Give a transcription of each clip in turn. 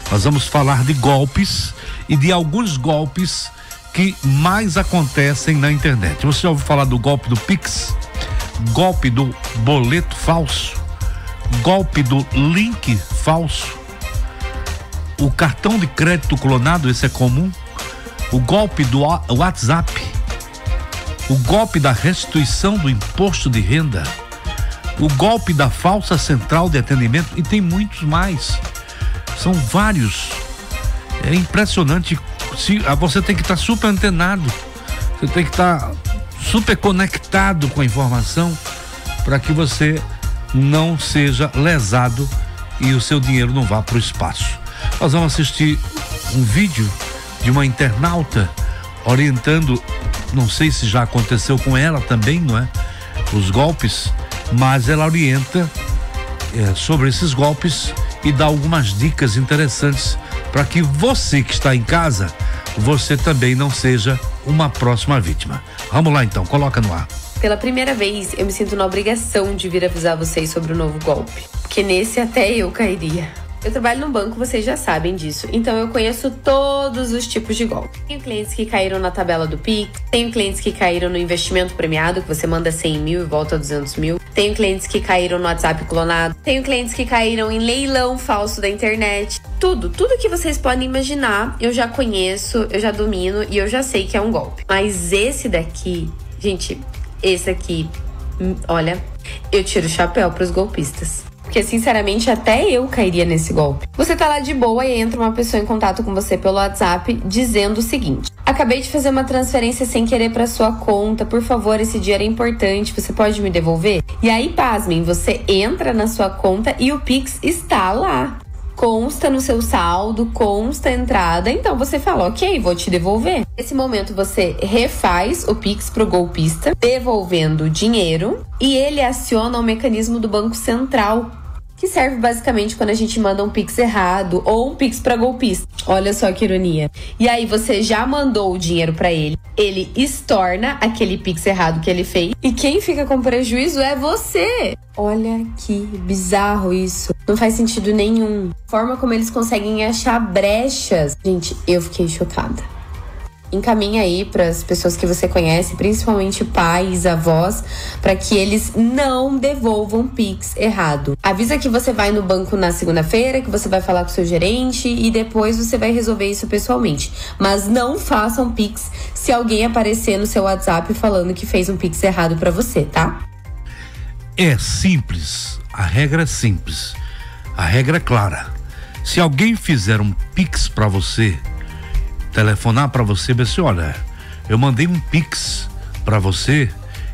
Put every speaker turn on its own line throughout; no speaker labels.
Nós vamos falar de golpes e de alguns golpes que mais acontecem na internet. Você já ouviu falar do golpe do Pix? Golpe do boleto falso? Golpe do link falso? O cartão de crédito clonado, esse é comum? O golpe do WhatsApp? O golpe da restituição do imposto de renda? O golpe da falsa central de atendimento? E tem muitos mais. São vários. É impressionante. Você tem que estar super antenado. Você tem que estar super conectado com a informação para que você não seja lesado e o seu dinheiro não vá para o espaço. Nós vamos assistir um vídeo de uma internauta orientando, não sei se já aconteceu com ela também, não é? Os golpes, mas ela orienta sobre esses golpes e dá algumas dicas interessantes para que você que está em casa, você também não seja uma próxima vítima. Vamos lá então, coloca no ar.
Pela primeira vez, eu me sinto na obrigação de vir avisar vocês sobre o novo golpe, porque nesse até eu cairia. Eu trabalho no banco, vocês já sabem disso, então eu conheço todos os tipos de golpe. Tenho clientes que caíram na tabela do Pix, tenho clientes que caíram no investimento premiado, que você manda 100 mil e volta a 200 mil. Tenho clientes que caíram no WhatsApp clonado, tenho clientes que caíram em leilão falso da internet. Tudo que vocês podem imaginar, eu já conheço, eu já domino e eu já sei que é um golpe. Mas esse daqui, gente, esse aqui, olha, eu tiro o chapéu pros golpistas. Porque, sinceramente, até eu cairia nesse golpe. Você tá lá de boa e entra uma pessoa em contato com você pelo WhatsApp dizendo o seguinte: acabei de fazer uma transferência sem querer pra sua conta, por favor, esse dinheiro é importante, você pode me devolver? E aí, pasmem, você entra na sua conta e o Pix está lá. Consta no seu saldo, consta a entrada, então você fala, ok, vou te devolver. Nesse momento você refaz o Pix pro golpista, devolvendo o dinheiro, e ele aciona o mecanismo do Banco Central, que serve basicamente quando a gente manda um Pix errado ou um Pix para golpista. Olha só que ironia. E aí você já mandou o dinheiro para ele, ele estorna aquele Pix errado que ele fez, e quem fica com prejuízo é você. Olha que bizarro isso. Não faz sentido nenhum. A forma como eles conseguem achar brechas. Gente, eu fiquei chocada. Encaminha aí para as pessoas que você conhece, principalmente pais, avós, para que eles não devolvam Pix errado. Avisa que você vai no banco na segunda-feira, que você vai falar com o seu gerente e depois você vai resolver isso pessoalmente. Mas não façam Pix se alguém aparecer no seu WhatsApp falando que fez um Pix errado para você, tá?
É simples, a regra é simples, a regra é clara. Se alguém fizer um Pix para você, telefonar para você, dizer assim, olha, eu mandei um Pix para você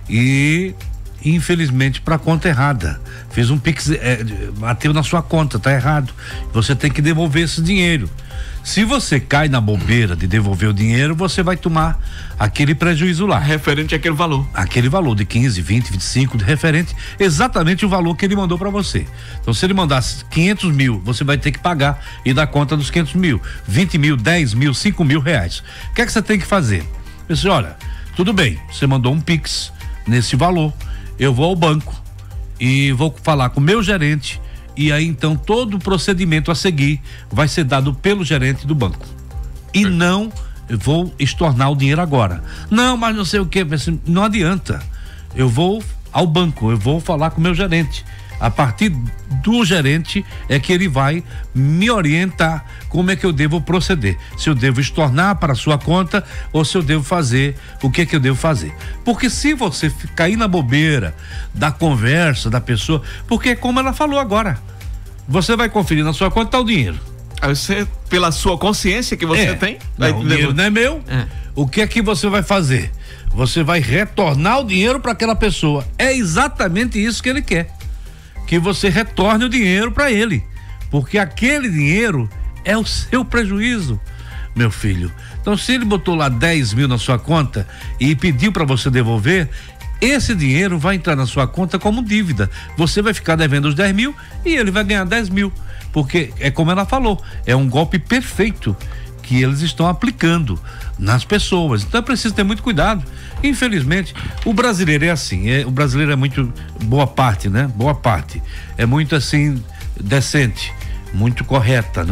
e infelizmente para conta errada, fiz um Pix, bateu na sua conta, tá errado, você tem que devolver esse dinheiro. Se você cai na bobeira de devolver o dinheiro, você vai tomar aquele prejuízo lá.
Referente àquele valor.
Aquele valor de 15, 20, 25, referente exatamente o valor que ele mandou para você. Então, se ele mandasse 500 mil, você vai ter que pagar e dar conta dos 500 mil, 20 mil, 10 mil, 5 mil reais. O que é que você tem que fazer? Você, olha, tudo bem, você mandou um Pix nesse valor, eu vou ao banco e vou falar com o meu gerente. E aí então todo o procedimento a seguir vai ser dado pelo gerente do banco. E não vou estornar o dinheiro agora. Não, mas não sei o que, não adianta. Eu vou ao banco, eu vou falar com o meu gerente. A partir do gerente é que ele vai me orientar como é que eu devo proceder. Se eu devo estornar para a sua conta ou se eu devo fazer, o que é que eu devo fazer. Porque se você cair na bobeira da conversa da pessoa, porque como ela falou agora, você vai conferir na sua conta tá o dinheiro.
Aí você, pela sua consciência que você tem,
não, o dinheiro não é meu. O que é que você vai fazer? Você vai retornar o dinheiro para aquela pessoa. É exatamente isso que ele quer. Que você retorne o dinheiro para ele, porque aquele dinheiro é o seu prejuízo, meu filho. Então, se ele botou lá 10 mil na sua conta e pediu para você devolver, esse dinheiro vai entrar na sua conta como dívida. Você vai ficar devendo os 10 mil e ele vai ganhar 10 mil, porque é como ela falou, é um golpe perfeito que eles estão aplicando nas pessoas. Então é preciso ter muito cuidado. Infelizmente, o brasileiro é assim, o brasileiro é muito, boa parte, né? Boa parte. É muito assim, decente, muito correta, não é?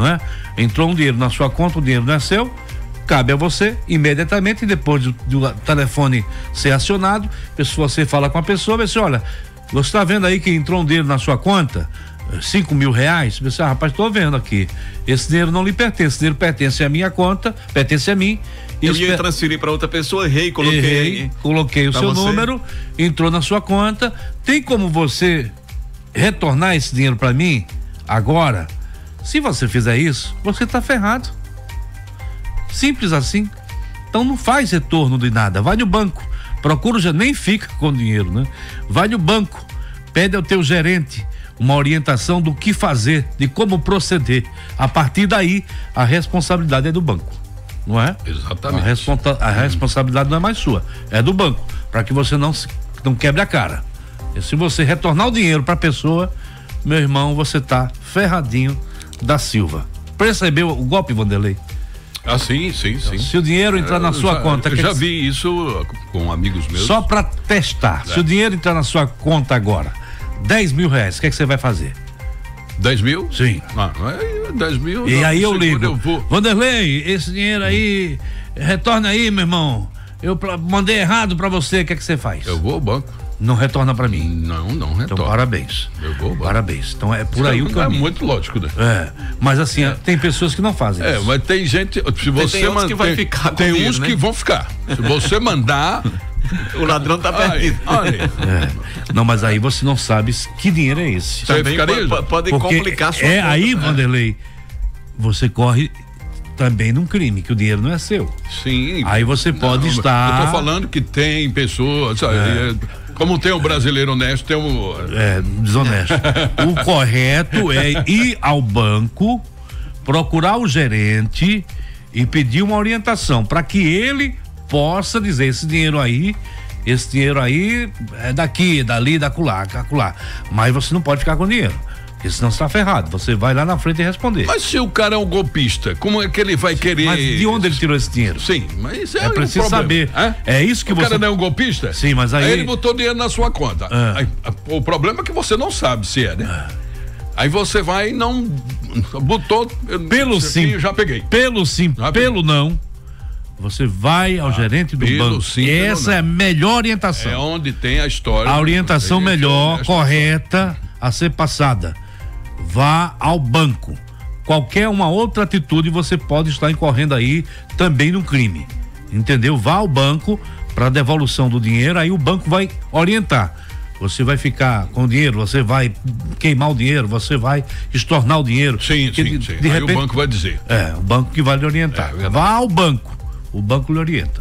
Entrou um dinheiro na sua conta, o dinheiro não é seu, cabe a você imediatamente, depois do telefone ser acionado, você fala com a pessoa, vê se, olha, você está vendo aí que entrou um dinheiro na sua conta, R$5.000, você, rapaz, estou vendo aqui, esse dinheiro não lhe pertence, esse dinheiro pertence à minha conta, pertence a mim.
Eu ia transferir para outra pessoa,
coloquei o seu número, entrou na sua conta, tem como você retornar esse dinheiro para mim agora? Se você fizer isso, você está ferrado. Simples assim. Então não faz retorno de nada, vai no banco, procura, já nem fica com dinheiro, né? Vai no banco, pede ao teu gerente uma orientação do que fazer, de como proceder. A partir daí, a responsabilidade é do banco, não é?
Exatamente.
A responsabilidade não é mais sua, é do banco, para que você não quebre a cara. E se você retornar o dinheiro para a pessoa, meu irmão, você tá ferradinho da Silva. Percebeu o golpe, Vanderlei?
Ah, sim.
Se o dinheiro entrar na sua conta...
Eu já vi isso com amigos meus.
Só para testar. Se o dinheiro entrar na sua conta agora, R$10.000, o que é que você vai fazer?
10 mil?
Sim.
10 mil.
E aí eu ligo. Vanderlei, esse dinheiro aí, retorna aí, meu irmão. Eu mandei errado para você, o que é que você faz?
Eu vou ao banco.
Não retorna para mim?
Não retorna.
Então, parabéns.
Eu vou ao banco.
Parabéns. Então é por aí o caminho.
É muito lógico, né?
Mas assim, tem pessoas que não fazem isso.
Mas tem gente, se você
tem uns que vai ficar com
tem
dinheiro,
uns
né?
que vão ficar. Se você mandar,
o ladrão tá perdido.
Não, mas aí você não sabe que dinheiro é esse.
Você
Também
ficaria?
pode complicar a sua conta,
aí, Vanderlei, você corre também num crime, que o dinheiro não é seu.
Sim.
Aí você pode estar...
Eu tô falando que tem pessoas, como tem o brasileiro honesto, tem o...
desonesto. O correto é ir ao banco, procurar o gerente e pedir uma orientação para que ele possa dizer, esse dinheiro aí é daqui, é dali, da acolá. Mas você não pode ficar com dinheiro, porque senão você está ferrado. Você vai lá na frente e responder.
Mas se o cara é um golpista, como é que ele vai querer...
Mas de onde ele tirou esse dinheiro?
Sim, mas
é preciso saber. É isso que
o cara não é um golpista?
Sim, mas aí
ele botou dinheiro na sua conta. O problema é que você não sabe se é, né? Aí você vai e não botou... já peguei.
Pelo sim, pelo não, você vai ao gerente do banco. Essa é a melhor orientação.
É onde tem a história.
A orientação melhor, correta a ser passada. Vá ao banco. Qualquer uma outra atitude você pode estar incorrendo aí também no crime. Entendeu? Vá ao banco para devolução do dinheiro, aí o banco vai orientar. Você vai ficar com o dinheiro, você vai queimar o dinheiro, você vai estornar o dinheiro.
Sim.
De
aí
repente,
o banco vai dizer.
o banco que vai lhe orientar. Vá ao banco, o banco lhe orienta.